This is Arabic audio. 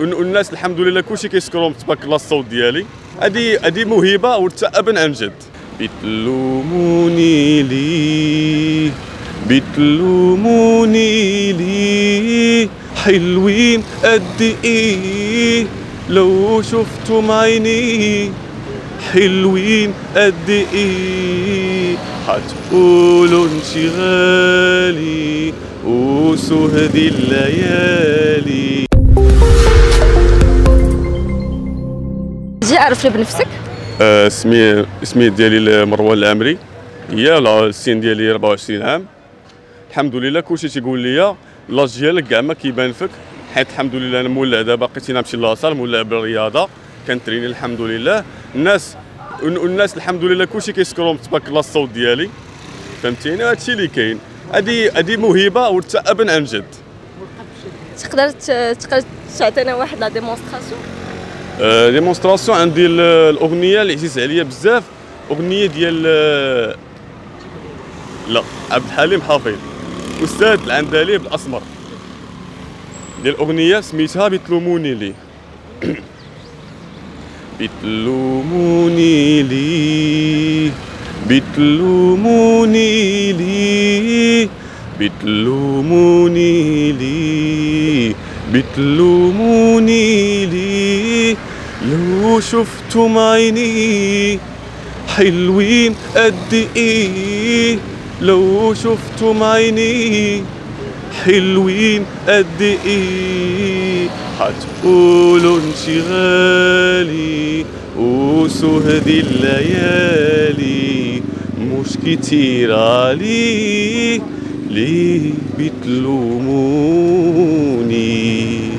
والناس الحمد لله كلشي كيشكرهم تبارك الله الصوت ديالي. هذه موهبه وتأبن عن جد. بتلوموني ليه بتلوموني ليه حلوين قد ايه لو شفتم عيني حلوين قد ايه هتقولوا انشغالي وسهد الليالي. جي عرفني بنفسك. اسمي ديالي مروان العمري، هي السن ديالي 24 عام. الحمد لله كلشي تيقول لي لاج ديالك كاع ما كيبان فيك، حيت الحمد لله انا مولع دابا بقيت نمشي لاصال مولع بالرياضه كنتريني الحمد لله. الناس الحمد لله كلشي كيشكرهم تبارك الله الصوت ديالي، فهمتيني. هادشي اللي كاين، هذه موهبه وتأبن عن جد. تقدر تعطينا واحد لا ديمونستراسيون؟ ديمونستراسيون عندي الاغنيه اللي عزيز عليا بزاف، اغنيه ديال لا عبد الحليم حافظ، استاذ العندليب الاسمر، ديال الاغنيه سميتها بتلوموني ليه. بتلوموني ليه بتلوموني ليه بتلوموني ليه بتلوموني ليه لو شفتم عيني حلوين قد ايه لو شفتم عيني حلوين قد ايه هتقولوا انشغالي وسهد الليالي مش كتير عليه ليه بتلوموني.